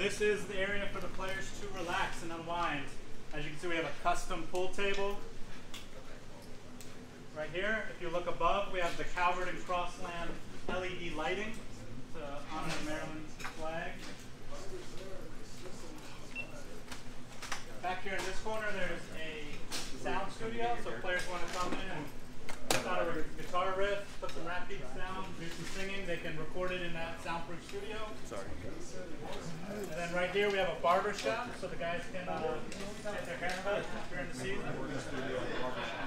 this is the area for the players to relax and unwind. As you can see, we have a custom pool table right here. If you look above, we have the Calvert and Crossland LED lighting to honor Maryland's flag. Back here in this corner, there's a sound studio, so players want to come in and put out a guitar riff, put some rap beats down, do some singing. They can record it in that soundproof studio. Sorry. And then right here we have a barber shop, so the guys can get their hair cut during the season.